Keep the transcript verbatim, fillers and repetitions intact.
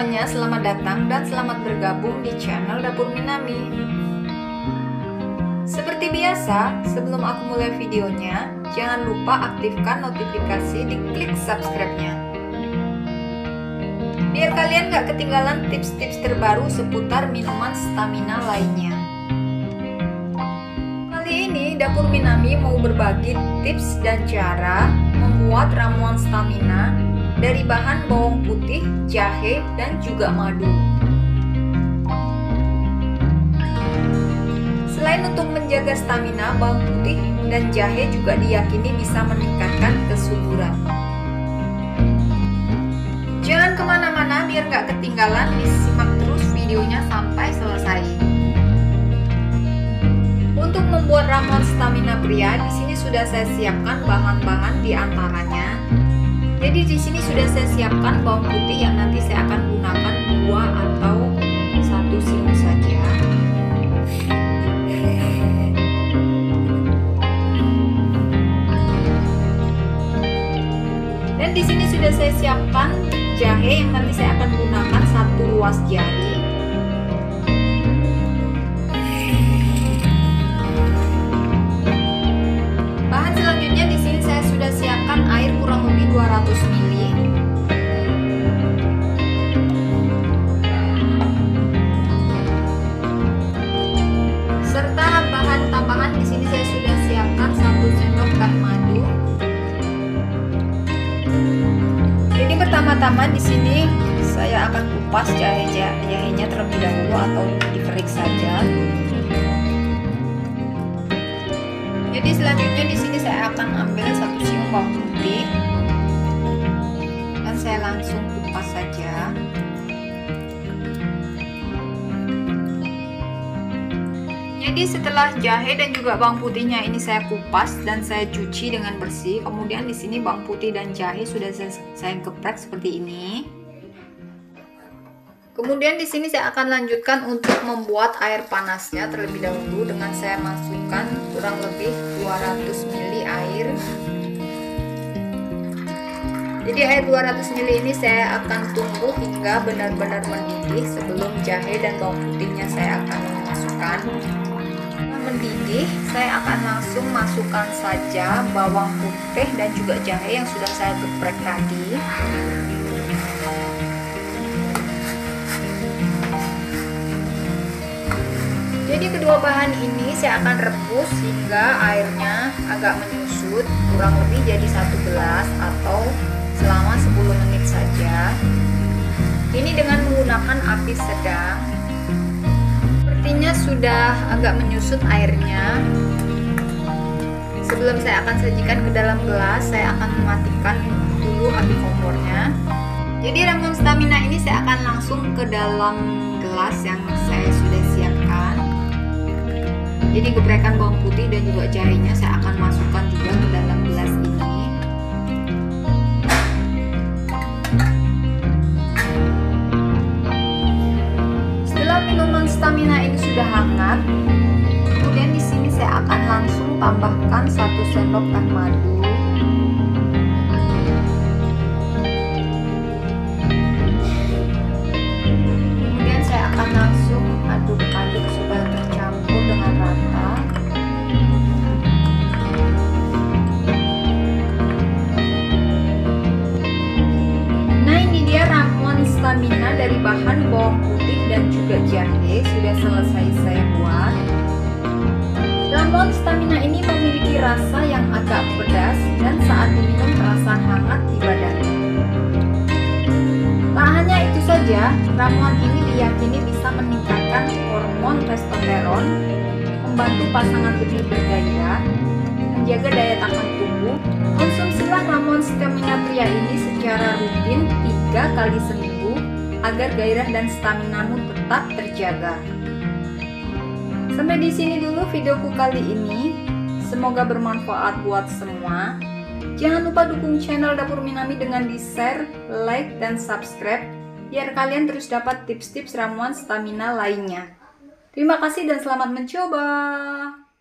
semuanya, selamat datang dan selamat bergabung di channel Dapur Minami. Seperti biasa, sebelum aku mulai videonya, jangan lupa aktifkan notifikasi di klik subscribe-nya. Biar kalian gak ketinggalan tips-tips terbaru seputar minuman stamina lainnya. Kali ini Dapur Minami mau berbagi tips dan cara membuat ramuan stamina dari bahan bawang putih, jahe, dan juga madu. Selain untuk menjaga stamina, bawang putih dan jahe juga diyakini bisa meningkatkan kesuburan. Jangan kemana-mana biar gak ketinggalan, disimak terus videonya sampai selesai. Untuk membuat ramuan stamina pria, di sini sudah saya siapkan bahan-bahan di antaranya. Jadi di sini sudah saya siapkan bawang putih yang nanti saya akan gunakan dua atau satu siung saja. Dan di sini sudah saya siapkan jahe yang nanti saya akan gunakan satu ruas jari. Bahan selanjutnya di sini saya sudah siapkan air kurang lebih dua ratus mililiter. Serta bahan tambahan di sini saya sudah siapkan satu sendok teh madu. Jadi pertama-tama di sini saya akan kupas jahe-jahenya terlebih dahulu atau dikerik saja. Jadi selanjutnya di sini saya akan ambil satu siung bawang putih dan saya langsung kupas saja. Jadi setelah jahe dan juga bawang putihnya ini saya kupas dan saya cuci dengan bersih, kemudian di sini bawang putih dan jahe sudah saya, saya geprek seperti ini. Kemudian di sini saya akan lanjutkan untuk membuat air panasnya terlebih dahulu dengan saya masukkan kurang lebih dua ratus mililiter air. Jadi air dua ratus mililiter ini saya akan tunggu hingga benar-benar mendidih sebelum jahe dan bawang putihnya saya akan masukkan. Mendidih, saya akan langsung masukkan saja bawang putih dan juga jahe yang sudah saya geprek tadi. Jadi kedua bahan ini saya akan rebus hingga airnya agak menyusut, kurang lebih jadi satu gelas atau selama sepuluh menit saja. Ini dengan menggunakan api sedang. Sepertinya sudah agak menyusut airnya. Sebelum saya akan sajikan ke dalam gelas, saya akan mematikan dulu api kompornya. Jadi ramuan stamina ini saya akan langsung ke dalam gelas yang saya sudah siapkan. Jadi geprekan bawang putih dan juga jahenya saya akan masukkan juga ke dalam gelas ini. Setelah minuman stamina ini sudah hangat, kemudian di sini saya akan langsung tambahkan satu sendok teh madu. Kemudian saya akan langsung aduk-aduk supaya tercampur dengan rata. Nah, ini dia ramuan stamina dari bahan bawang putih dan juga jahe sudah selesai saya buat. Ramuan stamina ini memiliki rasa yang agak pedas dan saat diminum terasa hangat di badan. Tak hanya itu saja, ramuan ini diyakini bisa meningkatkan hormon testosteron, membantu pasangan lebih bergairah, menjaga daya tahan tubuh. Konsumsilah ramuan stamina pria ini secara rutin tiga kali seminggu agar gairah dan staminamu tetap terjaga. Sampai di sini dulu videoku kali ini. Semoga bermanfaat buat semua. Jangan lupa dukung channel Dapur Minami dengan di-share, like, dan subscribe biar kalian terus dapat tips-tips ramuan stamina lainnya. Terima kasih dan selamat mencoba.